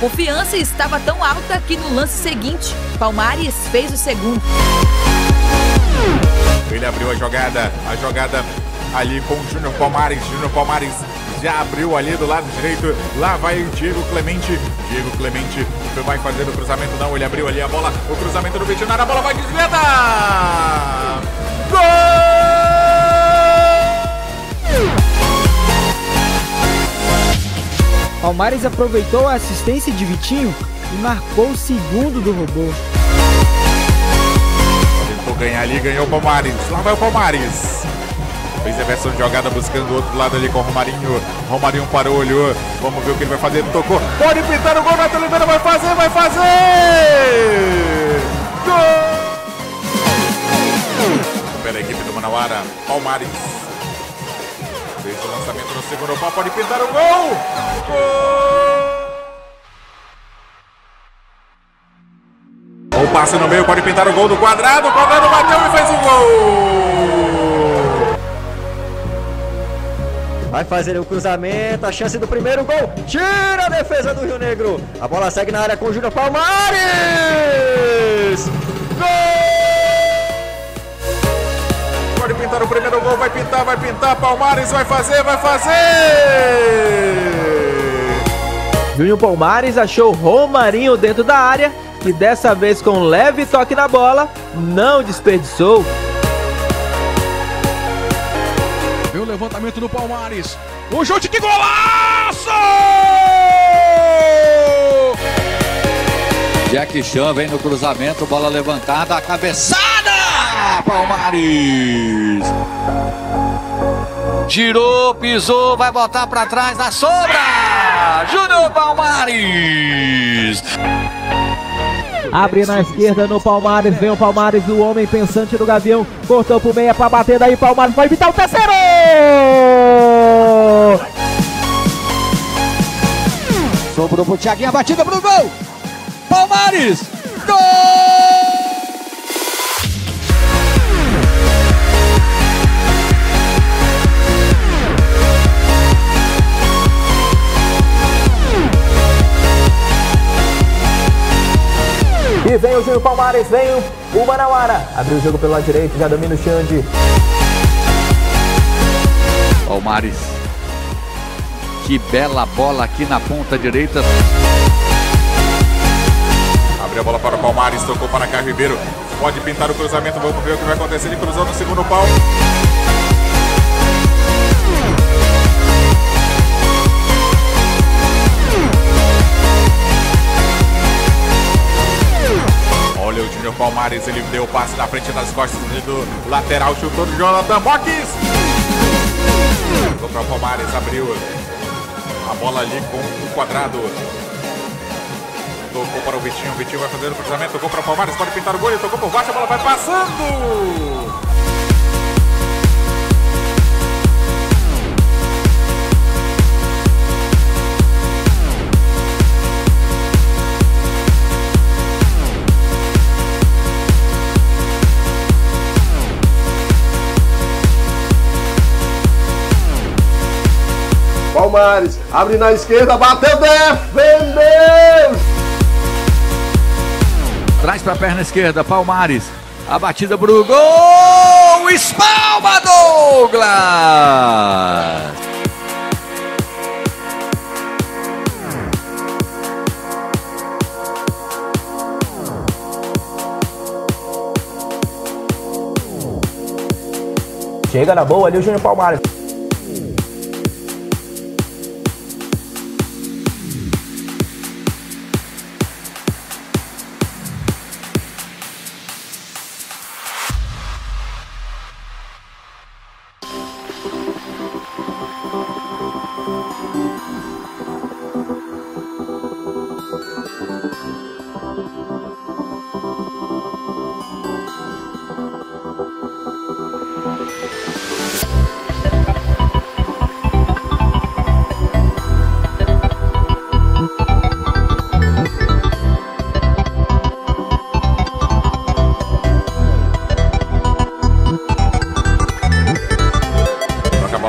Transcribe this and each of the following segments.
confiança estava tão alta que no lance seguinte, Palmares fez o segundo. Ele abriu a jogada ali com o Júnior Palmares. Júnior Palmares já abriu ali do lado direito. Lá vai o Diego Clemente. Diego Clemente vai fazer o cruzamento. Não, ele abriu ali a bola. O cruzamento do Vitinho. A bola vai desviada. Gol! Palmares aproveitou a assistência de Vitinho e marcou o segundo do robô. Tentou ganhar ali, ganhou o Palmares. Lá vai o Palmares. Fez a versão de jogada buscando o outro lado ali com o Romarinho. Romarinho parou, olhou. Vamos ver o que ele vai fazer. Ele tocou. Pode pintar o gol. Nath Oliveira vai fazer, vai fazer! Gol! Pela equipe do Manauara, Palmares. Fez o lançamento no segundo pau. Pode pintar o gol! Gol! O passe no meio. Pode pintar o gol do Quadrado. O Quadrado bateu e fez o gol! Vai fazer o cruzamento, a chance do primeiro gol. Tira a defesa do Rio Negro. A bola segue na área com o Júnior Palmares. Gol! Pode pintar o primeiro gol, vai pintar. Palmares vai fazer. Júnior Palmares achou Romarinho dentro da área e dessa vez com um leve toque na bola, não desperdiçou. O levantamento do Palmares. O chute, que golaço! Jack Chan vem no cruzamento, bola levantada, a cabeçada! Palmares! Girou, pisou, vai botar pra trás na sombra! Júnior Palmares! Abre na esquerda no Palmares, vem o Palmares, o homem pensante do Gavião, cortou pro meia pra bater, daí Palmares vai evitar o terceiro! Sobrou pro Thiaguinho, a batida pro gol! Palmares! Gol! E vem o Júnior Palmares, vem o Manauara. Abriu o jogo pelo lado direito, já domina o Xande. Palmares. Que bela bola aqui na ponta direita. Abriu a bola para o Palmares, tocou para Caio Ribeiro. Pode pintar o cruzamento, vamos ver o que vai acontecer. Ele cruzou no segundo pau. Olha o Júnior Palmares, ele deu o passe na frente das costas do lateral, chutou do Jonathan Boques. Ficou para o Palmares, abriu a bola ali com o Quadrado. Tocou para o Vitinho vai fazer o cruzamento, tocou para o Palmares, pode pintar o gol, ele tocou por baixo, a bola vai passando. Palmares, abre na esquerda, bateu, defendeu! Traz pra perna esquerda, Palmares. A batida pro gol! Espalma, Douglas! Chega na boa ali o Júnior Palmares.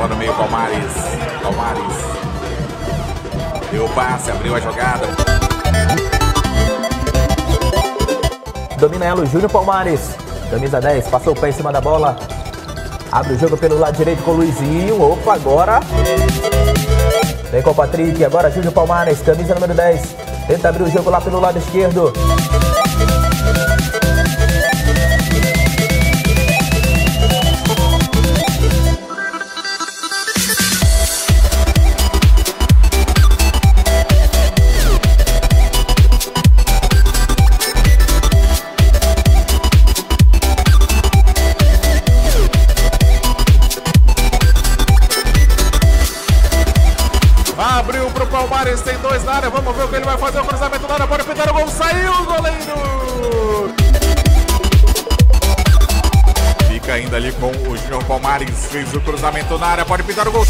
Palmares deu o passe, abriu a jogada. Domina ela o Júnior Palmares. Camisa 10, passou o pé em cima da bola. Abre o jogo pelo lado direito com o Luizinho. Opa, agora. Vem com o Patrick. Agora Júnior Palmares, camisa número 10. Tenta abrir o jogo lá pelo lado esquerdo. Abriu pro Palmares, tem 2 na área, vamos ver o que ele vai fazer, o cruzamento na área, pode pintar o gol, saiu o goleiro! Fica ainda ali com o Júnior Palmares, fez o cruzamento na área, pode pintar o gol.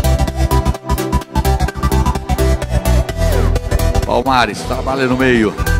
Palmares, trabalha no meio.